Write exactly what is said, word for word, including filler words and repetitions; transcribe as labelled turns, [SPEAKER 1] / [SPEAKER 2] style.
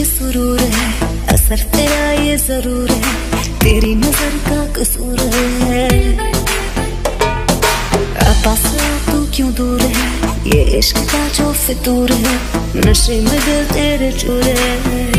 [SPEAKER 1] बेसुरूर है, असर तेरा ये जरूर है, तेरी नजर का कसूर है। पास तू क्यों दूर है, ये इश्क का जो फितूर है, नशे में दिल तेरे चूर है।